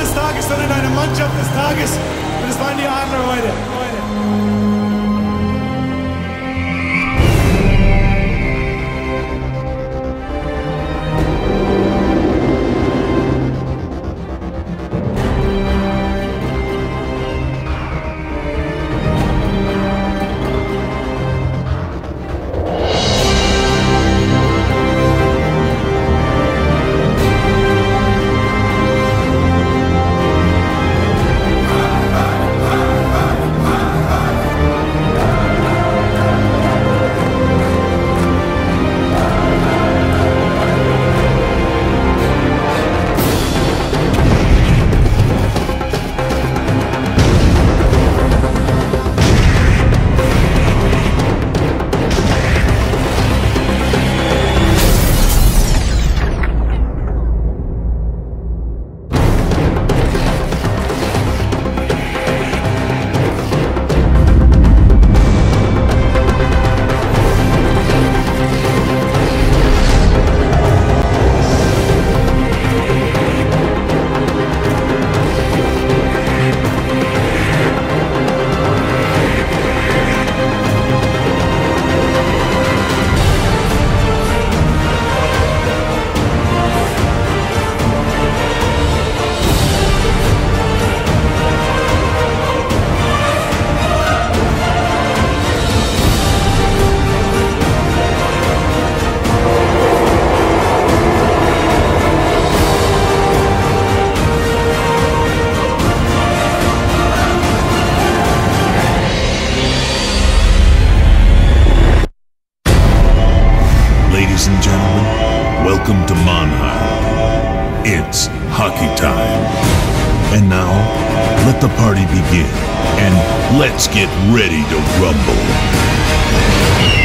des Tages, sondern eine Mannschaft des Tages. Und es waren die Adler heute. Ladies and gentlemen, welcome to Mannheim. It's hockey time. And now, let the party begin, and let's get ready to rumble.